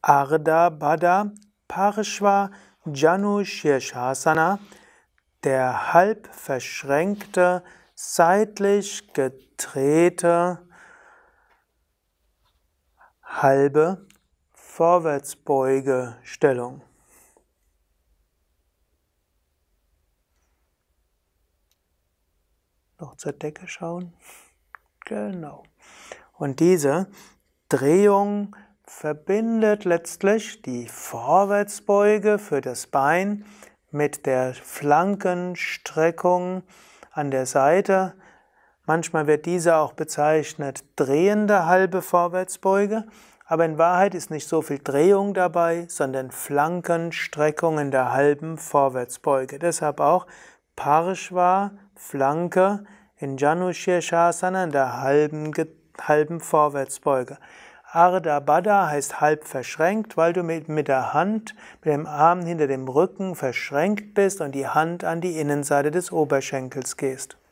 Ardha Baddha Parshva Janu Shirshasana, der halb verschränkte, seitlich gedrehte, halbe Vorwärtsbeugestellung. Noch zur Decke schauen. Genau. Und diese Drehung verbindet letztlich die Vorwärtsbeuge für das Bein mit der Flankenstreckung an der Seite. Manchmal wird diese auch bezeichnet drehende halbe Vorwärtsbeuge, aber in Wahrheit ist nicht so viel Drehung dabei, sondern Flankenstreckung in der halben Vorwärtsbeuge. Deshalb auch Parshva, Flanke, in Janu Shirshasana in der halben Vorwärtsbeuge. Ardha Baddha heißt halb verschränkt, weil du mit der Hand, mit dem Arm hinter dem Rücken verschränkt bist und die Hand an die Innenseite des Oberschenkels gehst.